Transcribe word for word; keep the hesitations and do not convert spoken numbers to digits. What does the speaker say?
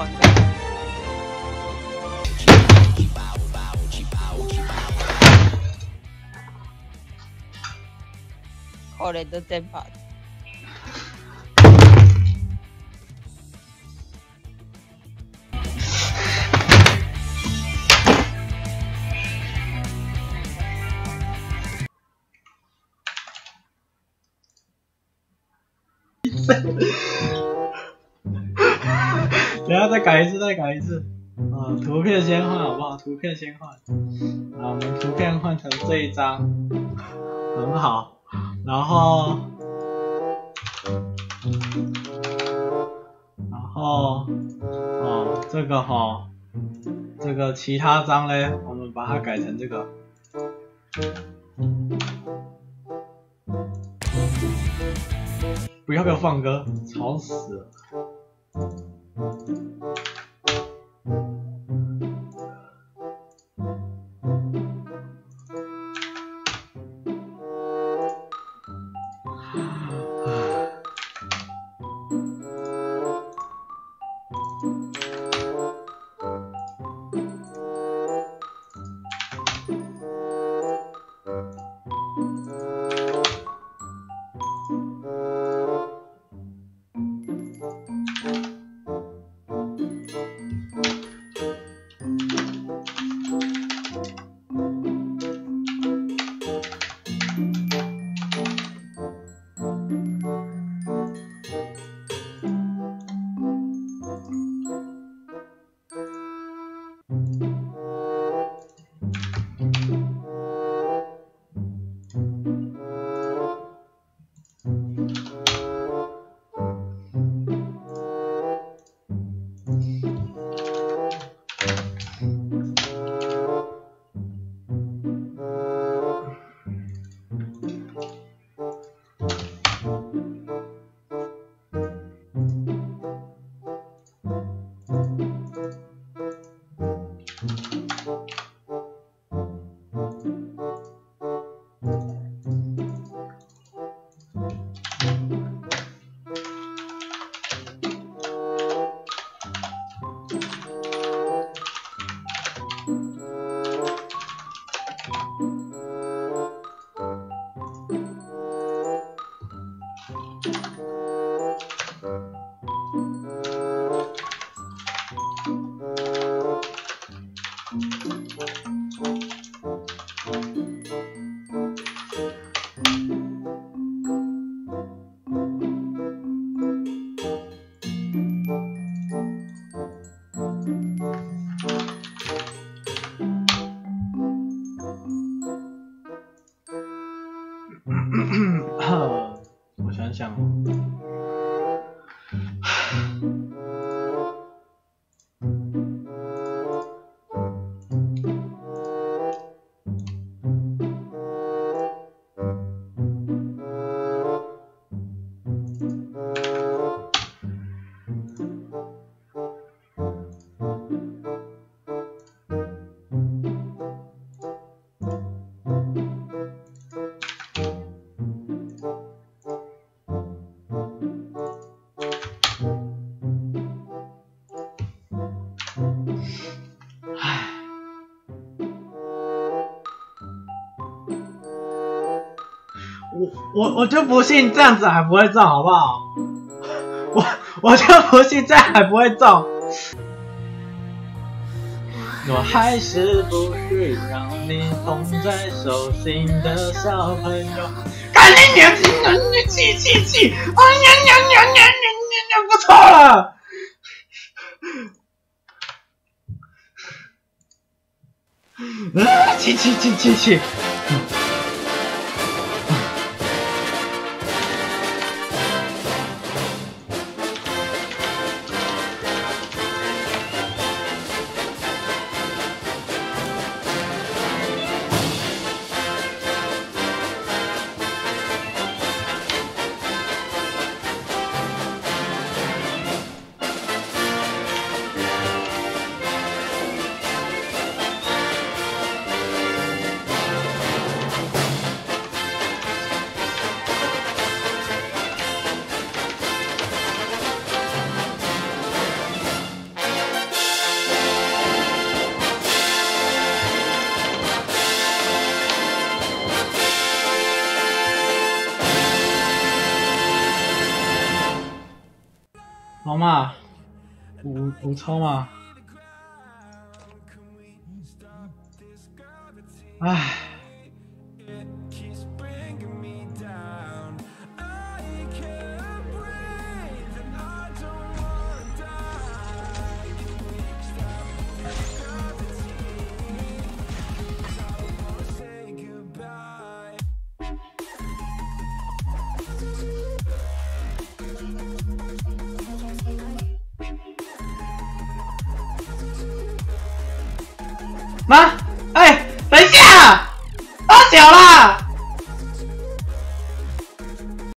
广告。可怜的键盘。 等一下再改一次，再改一次。啊，图片先换好不好？图片先换。啊，我们图片换成这一张，很好。然后，然后，哦，这个哈、哦，这个其他张嘞，我们把它改成这个。不要不要放歌，吵死了。我想想，我我我就不信这样子还不会中，好不好？我我就不信这样还不会中。我还是不会让你捧在手心的小朋友。干你娘！你气气气！啊呀呀呀呀呀呀！不错了。啊！气气气气气！ 好嘛，五五抽嘛。唉。 妈，哎，等一下，大小啦！